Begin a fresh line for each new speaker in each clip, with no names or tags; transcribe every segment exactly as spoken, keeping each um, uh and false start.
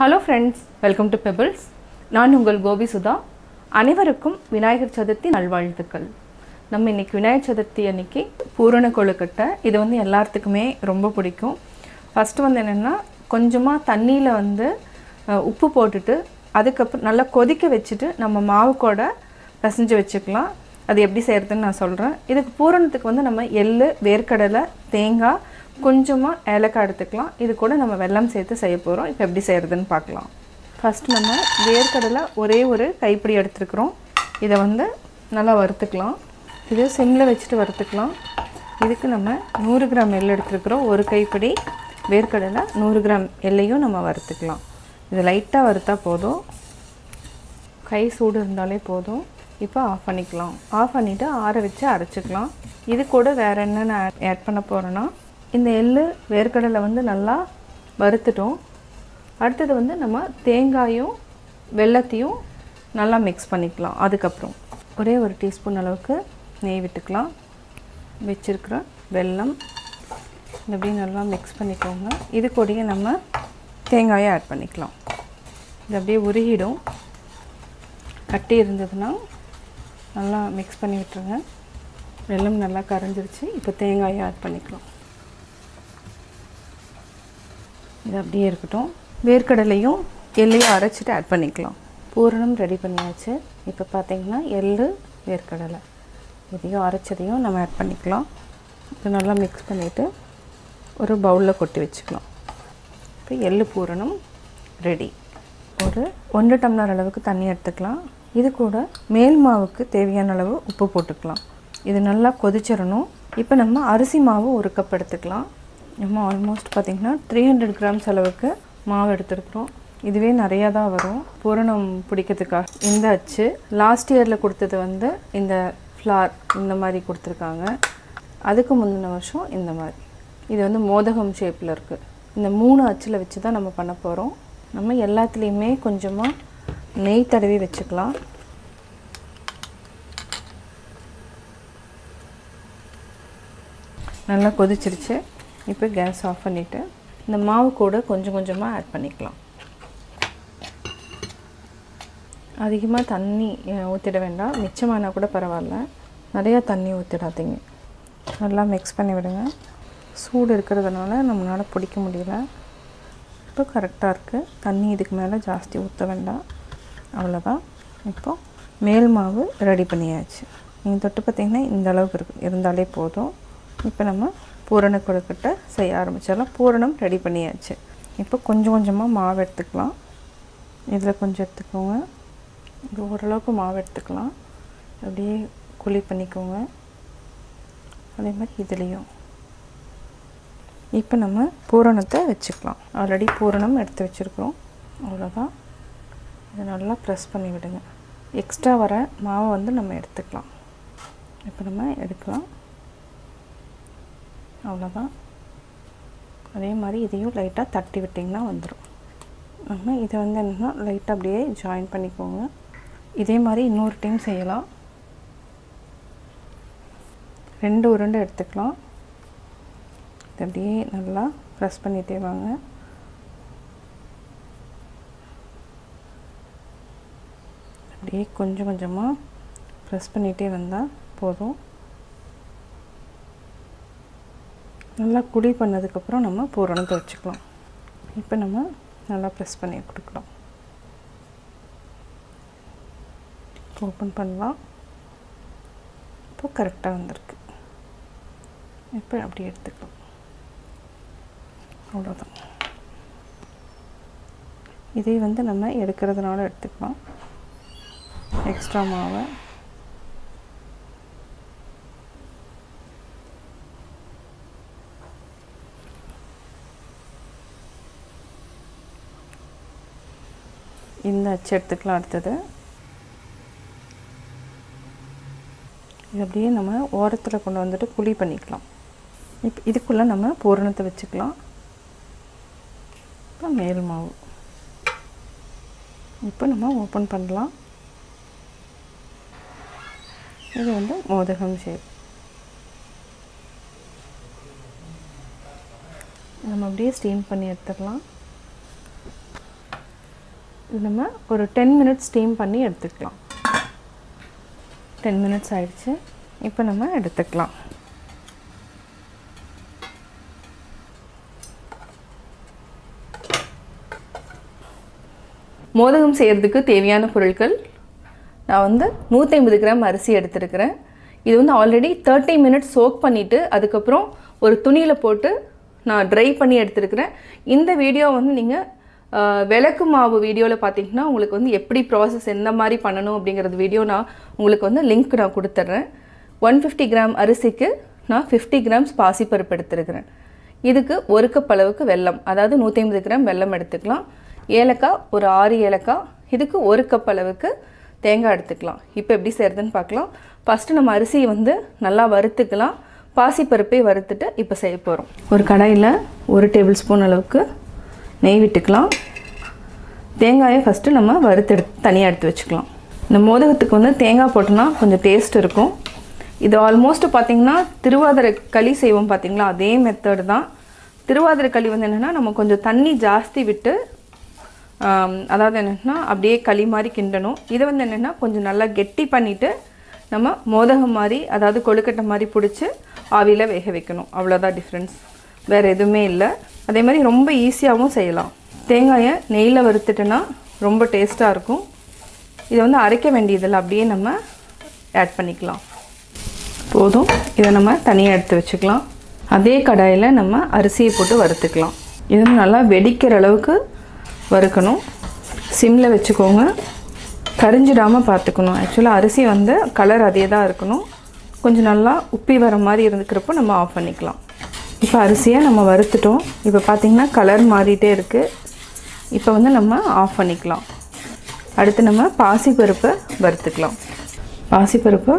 Hello friends, welcome to Pebbles. நான் உங்கள் கோபி சுதா. அனைவருக்கும் விநாயகர் சதுர்த்தி நல்வாழ்த்துக்கள். நம்ம இன்னைக்கு விநாயகர் சதுர்த்தி அன்னைக்கு பூரண கொழுக்கட்டை இது வந்து எல்லாத்துக்குமே ரொம்ப பிடிக்கும். ஃபர்ஸ்ட் வந்து என்னன்னா கொஞ்சமா தண்ணியில வந்து உப்பு போட்டுட்டு அதுக்கு அப்புறம் நல்லா கொதிக்க வச்சிட்டு நம்ம மாவு கூட பிசைஞ்சு வச்சுக்கலாம். அது எப்படி செய்யறதுன்னு நான் சொல்றேன். இதுக்கு பூரணத்துக்கு வந்து நம்ம எள்ளு, வேர்க்கடலை, தேங்காய், கொஞ்சமா ஏலக்காய் எடுத்துக்கலாம். இது கூட நம்ம வெல்லம் சேர்த்து செய்ய போறோம். இப்போ எப்படி செய்யறதுன்னு பார்க்கலாம். ஃபர்ஸ்ட் நம்ம வேர்க்கடலை ஒரே ஒரு கைப்பிடி எடுத்துக்கிறோம். இதை வந்து நல்லா வறுத்துக்கலாம். இது சிம்ல வச்சுட்டு வறுத்துக்கலாம். இதுக்கு நம்ம நூறு கிராம் எள்ளு எடுத்துக்கிறோம். ஒரு கைப்பிடி வேர்க்கடலை, நூறு கிராம் எள்ளையும் நம்ம வறுத்துக்கலாம். இது லைட்டாக வறுத்தா போதும். கை சூடு இருந்தாலே போதும். இப்போ ஆஃப் பண்ணிக்கலாம். ஆஃப் பண்ணிவிட்டு ஆற வச்சு அரைச்சிக்கலாம். இது கூட வேறு என்ன நான் ஆட் பண்ண போகிறேன்னா இந்த எள்ளு வேர்க்கடலை வந்து நல்லா வறுத்துட்டோம். அடுத்தது வந்து நம்ம தேங்காயும் வெல்லத்தையும் நல்லா மிக்ஸ் பண்ணிக்கலாம். அதுக்கப்புறம் ஒரே ஒரு டீஸ்பூன் அளவுக்கு நெய் விட்டுக்கலாம். வச்சுருக்கிற வெல்லம் அப்படியே நல்லா மிக்ஸ் பண்ணிக்கோங்க. இது கூடயே நம்ம தேங்காயை ஆட் பண்ணிக்கலாம். இது அப்படியே உருகிடும். கட்டி இருந்ததுன்னா நல்லா மிக்ஸ் பண்ணி விட்டுருங்க. வெல்லம் நல்லா கரைஞ்சிருச்சு. இப்போ தேங்காயை ஆட் பண்ணிக்கலாம். இது அப்படியே இருக்கட்டும். வேர்க்கடலையும் எள்ளையும் அரைச்சிட்டு ஆட் பண்ணிக்கலாம். பூரணம் ரெடி பண்ணியாச்சு. இப்போ பார்த்தீங்கன்னா எள்ளு, வேர்க்கடலை இதையும் அரைச்சதையும் நம்ம ஆட் பண்ணிக்கலாம். இது நல்லா மிக்ஸ் பண்ணிவிட்டு ஒரு பவுலில் கொட்டி வச்சுக்கலாம். இப்போ எள்ளு பூரணம் ரெடி. ஒரு ஒன்று டம்ளர் அளவுக்கு தண்ணி எடுத்துக்கலாம். இது கூட மேல் மாவுக்கு தேவையான அளவு உப்பு போட்டுக்கலாம். இது நல்லா கொதிச்சிடணும். இப்போ நம்ம அரிசி மாவு ஒரு கப் எடுத்துக்கலாம். நம்ம ஆல்மோஸ்ட் பார்த்திங்கன்னா த்ரீ ஹண்ட்ரட் கிராம்ஸ் அளவுக்கு மாவு எடுத்துருக்குறோம். இதுவே நிறையா தான் வரும் பூரணம் பிடிக்கிறதுக்காக. இந்த அச்சு லாஸ்ட் இயரில் கொடுத்தது வந்து இந்த ஃப்ளார் இந்த மாதிரி கொடுத்துருக்காங்க. அதுக்கு முந்தின வருஷம் இந்த மாதிரி. இது வந்து மோதகம் ஷேப்பில் இருக்குது. இந்த மூணு அச்சில் வச்சு தான் நம்ம பண்ண போகிறோம். நம்ம எல்லாத்துலேயுமே கொஞ்சமாக நெய் தடவி வச்சுக்கலாம். நல்லா கொதிச்சிருச்சு. இப்போ கேஸ் ஆஃப் பண்ணிவிட்டு இந்த மாவு கூட கொஞ்சம் கொஞ்சமாக ஆட் பண்ணிக்கலாம். அதிகமாக தண்ணி ஊற்றிட வேண்டாம். மிச்சமானால் கூட பரவாயில்ல. நிறையா தண்ணி ஊற்றிடாதீங்க. நல்லா மிக்ஸ் பண்ணி விடுங்க. சூடு இருக்கிறதுனால நம்மளால் பிடிக்க முடியல. இப்போ கரெக்டாக இருக்குது. தண்ணி இதுக்கு மேலே ஜாஸ்தி ஊற்ற வேண்டாம். அவ்வளோதான். இப்போது மேல் மாவு ரெடி பண்ணியாச்சு. நீங்கள் தொட்டு பார்த்திங்கன்னா இந்த அளவுக்கு இருக்கு இருந்தாலே போதும். இப்போ நம்ம பூரண கொழுக்கட்டை செய்ய ஆரம்பிச்சிடலாம். பூரணம் ரெடி பண்ணியாச்சு. இப்போ கொஞ்சம் கொஞ்சமாக மாவு எடுத்துக்கலாம். இதில் கொஞ்சம் எடுத்துக்கோங்க. இது ஓரளவுக்கு மாவு எடுத்துக்கலாம். அப்படியே குழி பண்ணிக்கோங்க. அதே மாதிரி இதுலேயும். இப்போ நம்ம பூரணத்தை வச்சுக்கலாம். ஆல்ரெடி பூரணம் எடுத்து வச்சுருக்கிறோம். அவ்வளோதான். இதை நல்லா ப்ரெஸ் பண்ணி விடுங்க. எக்ஸ்ட்ரா வர மாவை வந்து நம்ம எடுத்துக்கலாம். இப்போ நம்ம எடுக்கலாம். அவ்வளோதான். அதே மாதிரி இதையும் லைட்டாக தட்டி விட்டிங்கன்னா வந்துடும். நம்ம இதை வந்து என்னென்னா லைட்டாக அப்படியே ஜாயின் பண்ணிக்கோங்க. இதே மாதிரி இன்னொரு டைம் செய்யலாம். ரெண்டு உருண்டை எடுத்துக்கலாம். இது அப்படியே நல்லா ப்ரெஸ் பண்ணிகிட்டே வாங்க. அப்படியே கொஞ்சம் கொஞ்சமாக ப்ரெஸ் பண்ணிகிட்டே வந்தால் போதும். நல்லா குழி பண்ணதுக்கப்புறம் நம்ம பூரணத்தை வச்சுக்கலாம். இப்போ நம்ம நல்லா ப்ரெஸ் பண்ணி கொடுக்கலாம். ஓப்பன் பண்ணலாம். இப்போ கரெக்டாக வந்திருக்கு. இப்போ அப்படி எடுத்துக்கலாம். அவ்வளோதான். இதை வந்து நம்ம எடுக்கிறதுனால எடுத்துக்கலாம். எக்ஸ்ட்ரா மாவை இந்த அச்சு எடுத்துக்கலாம். அடுத்தது இது அப்படியே நம்ம ஓரத்தில் கொண்டு வந்துட்டு குழி பண்ணிக்கலாம். இப்போ இதுக்குள்ளே நம்ம பூரணத்தை வச்சுக்கலாம். இப்போ மேல் மாவு இப்போ நம்ம ஓப்பன் பண்ணலாம். இது வந்து மோதகம் ஷேப். நம்ம அப்படியே ஸ்டீம் பண்ணி எடுத்துக்கலாம். இது நம்ம ஒரு டென் மினிட்ஸ் ஸ்டீம் பண்ணி எடுத்துக்கலாம். டென் மினிட்ஸ் ஆயிடுச்சு. இப்போ நம்ம எடுத்துக்கலாம். மோதகம் செய்கிறதுக்கு தேவையான பொருட்கள், நான் வந்து நூற்றி ஐம்பது கிராம் அரிசி எடுத்துருக்கிறேன். இது வந்து ஆல்ரெடி தேர்ட்டி மினிட்ஸ் சோக் பண்ணிவிட்டு அதுக்கப்புறம் ஒரு துணியில் போட்டு நான் ட்ரை பண்ணி எடுத்துருக்கிறேன். இந்த வீடியோ வந்து நீங்கள் விளக்கு மாவு வீடியோவில் பார்த்தீங்கன்னா உங்களுக்கு வந்து எப்படி ப்ராசஸ் எந்த மாதிரி பண்ணணும் அப்படிங்கிறது வீடியோ நான் உங்களுக்கு வந்து லிங்க் நான் கொடுத்துட்றேன். ஒன் ஃபிஃப்டி கிராம் அரிசிக்கு நான் ஃபிஃப்டி கிராம்ஸ் பாசிப்பருப்பு எடுத்துருக்கிறேன். இதுக்கு ஒரு கப் அளவுக்கு வெல்லம், அதாவது நூற்றி ஐம்பது கிராம் வெல்லம் எடுத்துக்கலாம். ஏலக்காய் ஒரு ஆறு ஏலக்காய், இதுக்கு ஒரு கப் அளவுக்கு தேங்காய் எடுத்துக்கலாம். இப்போ எப்படி செய்கிறதுன்னு பார்க்கலாம். ஃபஸ்ட்டு நம்ம அரிசியை வந்து நல்லா வறுத்துக்கலாம். பாசிப்பருப்பை வறுத்துட்டு இப்போ செய்ய போகிறோம். ஒரு கடாயில் ஒரு டேபிள் ஸ்பூன் அளவுக்கு நெய் விட்டுக்கலாம். தேங்காயை ஃபஸ்ட்டு நம்ம வறுத்து எடுத்து தனியாக எடுத்து வச்சுக்கலாம். இந்த மோதகத்துக்கு வந்து தேங்காய் போட்டோன்னா கொஞ்சம் டேஸ்ட் இருக்கும். இது ஆல்மோஸ்ட் பார்த்திங்கன்னா திருவாதிரை களி செய்வோம் பார்த்திங்களா, அதே மெத்தடு தான். திருவாதிரை களி வந்து என்னென்னா நம்ம கொஞ்சம் தண்ணி ஜாஸ்தி விட்டு, அதாவது என்னென்னா அப்படியே களி மாதிரி கிண்டணும். இதை வந்து என்னென்னா கொஞ்சம் நல்லா கெட்டி பண்ணிவிட்டு நம்ம மோதகம் மாதிரி, அதாவது கொழுக்கட்டை மாதிரி பிடிச்சி ஆவியில் வேக வைக்கணும். அவ்வளோதான் டிஃப்ரென்ஸ், வேறு எதுவுமே இல்லை. அதே மாதிரி ரொம்ப ஈஸியாகவும் செய்யலாம். தேங்காயை நெய்யில் வறுத்துட்டோன்னா ரொம்ப டேஸ்ட்டாக இருக்கும். இதை வந்து அரைக்க வேண்டியதில்லை, அப்படியே நம்ம ஆட் பண்ணிக்கலாம். போதும், இதை நம்ம தனியாக எடுத்து வச்சுக்கலாம். அதே கடாயில் நம்ம அரிசியை போட்டு வறுத்துக்கலாம். இது வந்து நல்லா வெடிக்கிற அளவுக்கு வறுக்கணும். சிம்மில் வச்சுக்கோங்க, கரிஞ்சிடாமல் பார்த்துக்கணும். ஆக்சுவலாக அரிசி வந்து கலர் அதே தான் இருக்கணும். கொஞ்சம் நல்லா உப்பி வர மாதிரி இருந்துக்கிறப்போ நம்ம ஆஃப் பண்ணிக்கலாம். இப்போ அரிசியை நம்ம வறுத்துட்டோம். இப்போ பார்த்திங்கன்னா கலர் மாறிட்டே இருக்குது. இப்போ வந்து நம்ம ஆஃப் பண்ணிக்கலாம். அடுத்து நம்ம பாசிப்பருப்பை வறுத்துக்கலாம். பாசிப்பருப்பு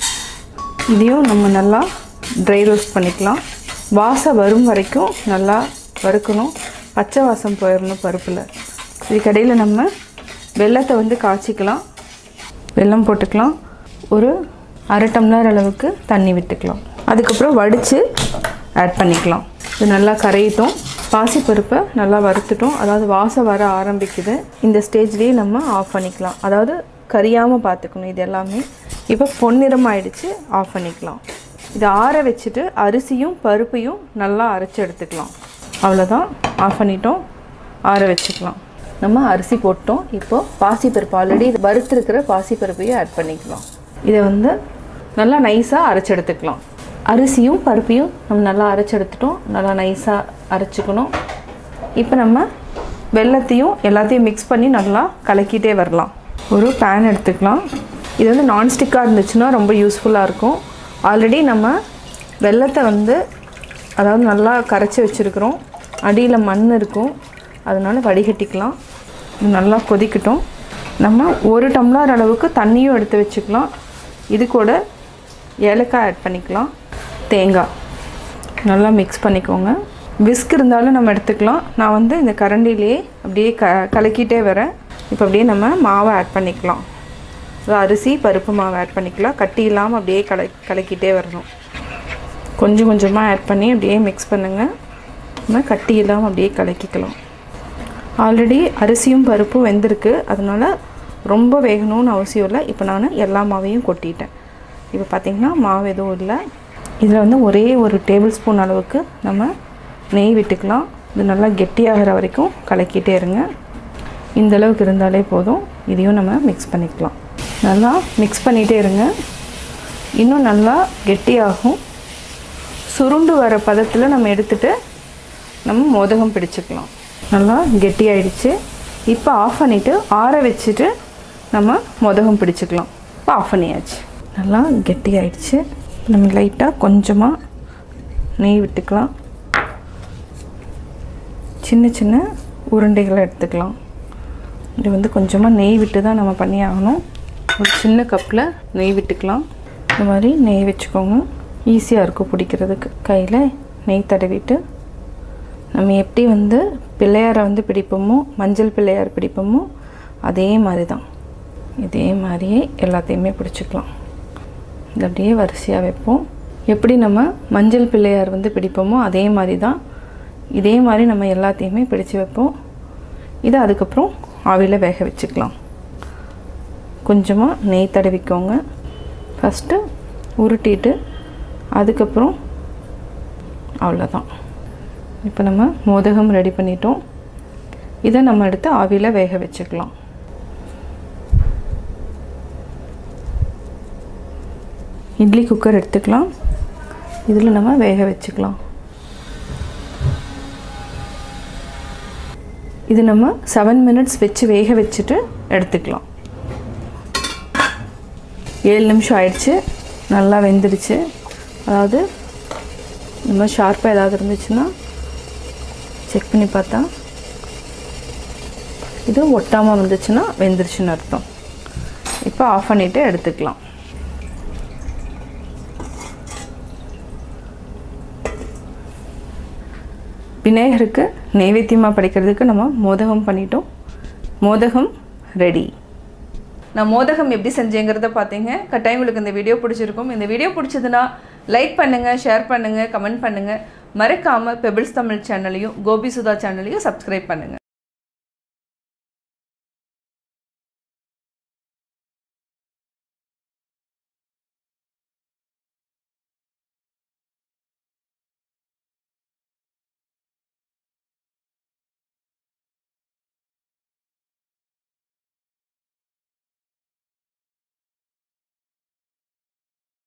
இதையும் நம்ம நல்லா ட்ரை ரோஸ்ட் பண்ணிக்கலாம். வாசம் வரும் வரைக்கும் நல்லா வறுக்கணும். பச்சை வாசம் போயிடணும் பருப்பில். இதுக்கடையில் நம்ம வெல்லத்தை வந்து காய்ச்சிக்கலாம். வெல்லம் போட்டுக்கலாம். ஒரு அரை டம்ளர் அளவுக்கு தண்ணி விட்டுக்கலாம். அதுக்கப்புறம் வடித்து ஆட் பண்ணிக்கலாம். இது நல்லா கரையிட்டோம். பாசிப்பருப்பை நல்லா வறுத்துட்டோம், அதாவது வாசம் வர ஆரம்பிக்குது. இந்த ஸ்டேஜ்லேயே நம்ம ஆஃப் பண்ணிக்கலாம். அதாவது கரியாமல் பார்த்துக்கணும் இது எல்லாமே. இப்போ பொன்னிறம் ஆயிடுச்சு, ஆஃப் பண்ணிக்கலாம். இதை ஆற வச்சுட்டு அரிசியும் பருப்பையும் நல்லா அரைச்சி எடுத்துக்கலாம். அவ்வளோதான், ஆஃப் பண்ணிட்டோம். ஆற வச்சுக்கலாம். நம்ம அரிசி போட்டோம். இப்போது பாசிப்பருப்பு ஆல்ரெடி இது வறுத்துருக்கிற பாசிப்பருப்பையும் ஆட் பண்ணிக்கலாம். இதை வந்து நல்லா நைஸாக அரைச்சி எடுத்துக்கலாம். அரிசியும் பருப்பையும் நம்ம நல்லா அரைச்சி எடுத்துட்டோம். நல்லா நைஸாக அரைச்சிக்கணும். இப்போ நம்ம வெல்லத்தையும் எல்லாத்தையும் மிக்ஸ் பண்ணி நல்லா கலக்கிட்டே வரலாம். ஒரு பேன் எடுத்துக்கலாம். இது வந்து நான்ஸ்டிக்காக இருந்துச்சுன்னா ரொம்ப யூஸ்ஃபுல்லாக இருக்கும். ஆல்ரெடி நம்ம வெல்லத்தை வந்து அதாவது நல்லா கரைச்சி வச்சுருக்கிறோம். அடியில் மண் இருக்கும், அதனால் வடிகட்டிக்கலாம். இது நல்லா கொதிக்கட்டும். நம்ம ஒரு டம்ளர் அளவுக்கு தண்ணியும் எடுத்து வச்சுக்கலாம். இது கூட ஏலக்காய் ஆட் பண்ணிக்கலாம். தேங்காய் நல்லா மிக்ஸ் பண்ணிக்கோங்க. விஸ்க் இருந்தாலும் நம்ம எடுத்துக்கலாம். நான் வந்து இந்த கரண்டிலேயே அப்படியே க கலக்கிட்டே வரேன். இப்போ அப்படியே நம்ம மாவை ஆட் பண்ணிக்கலாம். அரிசி பருப்பு மாவை ஆட் பண்ணிக்கலாம். கட்டி இல்லாமல் அப்படியே கல கலக்கிட்டே வரணும். கொஞ்சம் கொஞ்சமாக ஆட் பண்ணி அப்படியே மிக்ஸ் பண்ணுங்கள். நம்ம கட்டி இல்லாமல் அப்படியே கலக்கிக்கலாம். ஆல்ரெடி அரிசியும் பருப்பும் வெந்திருக்கு, அதனால் ரொம்ப வேகணும்னு அவசியம் இல்லை. இப்போ நான் எல்லா மாவையும் கொட்டிட்டேன். இப்போ பார்த்திங்கன்னா மாவு எதுவும் இல்லை. இதில் வந்து ஒரே ஒரு டேபிள் ஸ்பூன் அளவுக்கு நம்ம நெய் விட்டுக்கலாம். இது நல்லா கெட்டியாகிற வரைக்கும் கலக்கிட்டே இருங்க. இந்த அளவுக்கு இருந்தாலே போதும். இதையும் நம்ம மிக்ஸ் பண்ணிக்கலாம். நல்லா மிக்ஸ் பண்ணிகிட்டே இருங்க. இன்னும் நல்லா கெட்டியாகும். சுருண்டு வர பதத்தில் நம்ம எடுத்துகிட்டு நம்ம மோதகம் பிடிச்சிக்கலாம். நல்லா கெட்டியாயிடுச்சு. இப்போ ஆஃப் பண்ணிவிட்டு ஆற வச்சுட்டு நம்ம மோதகம் பிடிச்சிக்கலாம். இப்போ ஆஃப் பண்ணியாச்சு. நல்லா கெட்டியாயிடுச்சு. நம்ம லைட்டாக கொஞ்சமாக நெய் விட்டுக்கலாம். சின்ன சின்ன உருண்டைகளை எடுத்துக்கலாம். இது வந்து கொஞ்சமாக நெய் விட்டு தான் நம்ம பண்ணி ஆகணும். ஒரு சின்ன கப்பில் நெய் விட்டுக்கலாம். இந்த மாதிரி நெய் வச்சுக்கோங்க, ஈஸியாக இருக்கும் பிடிக்கிறதுக்கு. கையில் நெய் தடவிட்டு நம்ம எப்படி வந்து பிள்ளையாரை வந்து பிடிப்போமோ, மஞ்சள் பிள்ளையார் பிடிப்போமோ அதே மாதிரி தான். இதே மாதிரியே எல்லாத்தையுமே பிடிச்சிக்கலாம். இது அப்படியே வரிசையாக வைப்போம். எப்படி நம்ம மஞ்சள் பிள்ளையார் வந்து பிடிப்போமோ அதே மாதிரி தான். இதே மாதிரி நம்ம எல்லாத்தையுமே பிடிச்சு வைப்போம். இதை அதுக்கப்புறம் ஆவியில் வேக வச்சுக்கலாம். கொஞ்சமாக நெய் தடவிக்கோங்க. ஃபஸ்ட்டு உருட்டிட்டு அதுக்கப்புறம் அவ்வளோதான். இப்போ நம்ம மோதகம் ரெடி பண்ணிட்டோம். இதை நம்ம எடுத்து ஆவியில் வேக வச்சுக்கலாம். இட்லி குக்கர் எடுத்துக்கலாம். இதில் நம்ம வேக வச்சுக்கலாம். இது நம்ம செவன் மினிட்ஸ் வச்சு வேக வச்சுட்டு எடுத்துக்கலாம். ஏழு நிமிஷம் ஆயிடுச்சு. நல்லா வெந்துடுச்சு. அதாவது நம்ம ஷார்ப்பாக ஏதாவது இருந்துச்சுன்னா செக் பண்ணி பார்த்தா இது ஒட்டாமல் வந்துச்சுன்னா வெந்துருச்சுன்னு அர்த்தம். இப்போ ஆஃப் பண்ணிவிட்டு எடுத்துக்கலாம். விநாயகருக்கு நைவேத்தியமாக படைக்கிறதுக்கு நம்ம மோதகம் பண்ணிட்டோம். மோதகம் ரெடி. நான் மோதகம் எப்படி செஞ்சேங்கிறத பார்த்தீங்க. கட்டாயம் உங்களுக்கு இந்த வீடியோ பிடிச்சிருக்கும். இந்த வீடியோ பிடிச்சதுன்னா லைக் பண்ணுங்கள், ஷேர் பண்ணுங்கள், கமெண்ட் பண்ணுங்கள். மறக்காமல் பெபிள்ஸ் தமிழ் சேனலையும் கோபி சுதா சேனலையும் சப்ஸ்கிரைப் பண்ணுங்கள்.